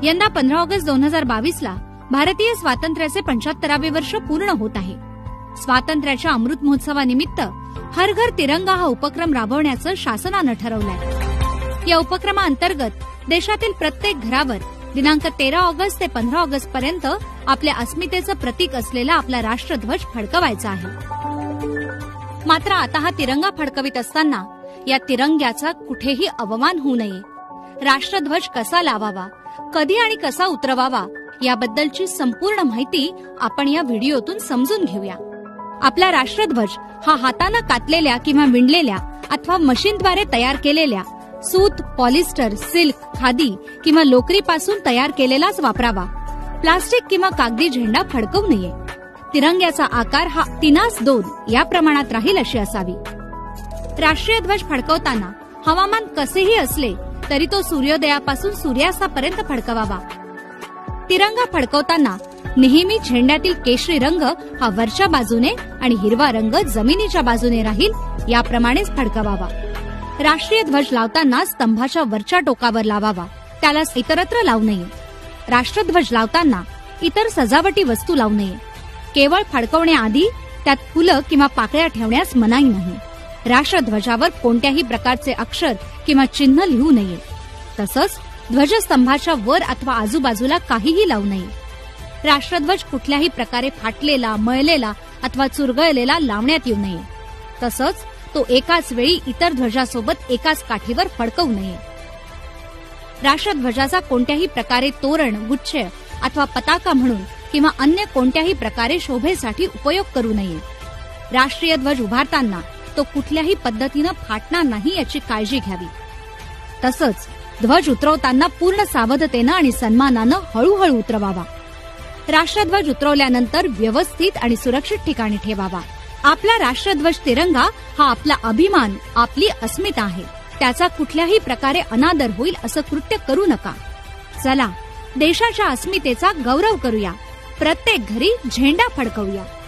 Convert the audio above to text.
यंदा 15 ऑगस्ट 2022ला भारतीय स्वातंत्र्याचे 75वे वर्ष पूर्ण होत आहे। स्वातंत्र्याच्या अमृत महोत्सवानिमित्त हर घर तिरंगा हा उपक्रम राबवण्याचं शासनानं ठरवलंय। या उपक्रमाअंतर्गत देशातील प्रत्येक घरावर दिनांक 13 ऑगस्ट ते 15 ऑगस्ट पर्यंत आपल्या अस्मितेचं प्रतीक असलेला आपला राष्ट्रध्वज फडकवायचा आहे। मात्र आता हा तिरंगा फडकवित असताना या तिरंग्याचा कुठेही अवमान होऊ नये, राष्ट्रध्वज कसा लावावा, कधी आणि कसा उतरवावा याबद्दलची संपूर्ण माहिती आपण या व्हिडिओतून समजून घेऊया। आपला राष्ट्रध्वज हा हाताने कातलेल्या किंवा विणलेल्या अथवा मशीनद्वारे तयार केलेल्या सूत, पॉलिस्टर, सिल्क, खादी किंवा लोकरीपासून तयार केलेलाच वापरावा। प्लास्टिक किंवा कागदी झेंडा फडकवू नये। तिरंग्याचा आकार हा 3:2 या प्रमाणात राहील अशी असावी। राष्ट्रीय ध्वज फडकवताना हवामान कसेही असले तरी तो सूर्योदयापासून सूर्यास्तापर्यंत फडकवावा। तिरंगा फडकवताना नेहमी झेंड्यातील केशरी रंग हा वरच्या बाजूने आणि हिरवा रंग जमिनीच्या बाजूने राहील याप्रमाणेच फडकवावा। राष्ट्रीय ध्वज लावताना स्तंभाच्या वरच्या टोकावर लावावा, त्याला इतरत्र लावू नये। राष्ट्रध्वज लावताना इतर सजावटी वस्तू लावू नये। केवळ फडकवण्याआधी त्यात फुलं किंवा पाकळ्या ठेवण्यास मनाई नाही। राष्ट्रध्वजावर कोणत्याही प्रकारचे अक्षर किंवा चिन्ह लिहू नये। तसंच ध्वजस्तंभाच्या वर अथवा आजूबाजूला काहीही लावू नये। राष्ट्रध्वज कुठल्याही प्रकारे फाटलेला, मळलेला अथवा चुरगळलेला लावण्यात येऊ नये। तसंच तो एकाच वेळी इतर ध्वजासोबत एकाच काठीवर फडकवू नये। राष्ट्रध्वजाचा कोणत्याही प्रकारे तोरण, गुच्छ अथवा पताका म्हणून किंवा अन्य कोणत्याही प्रकारे शोभेसाठी उपयोग करू नये। राष्ट्रीय ध्वज उभारताना तो कुठल्याही पद्धतीनं फाटणार नाही याची काळजी घ्यावी। तसंच ध्वज उतरवताना पूर्ण सावधतेनं आणि सन्मानानं हळूहळू उतरवावा। राष्ट्रध्वज उतरवल्यानंतर व्यवस्थित आणि सुरक्षित ठिकाणी ठेवावा। आपला राष्ट्रध्वज तिरंगा हा आपला अभिमान, आपली अस्मिता आहे। त्याचा कुठल्याही प्रकारे अनादर होईल असं कृत्य करू नका। चला, देशाच्या अस्मितेचा गौरव करूया, प्रत्येक घरी झेंडा फडकवूया।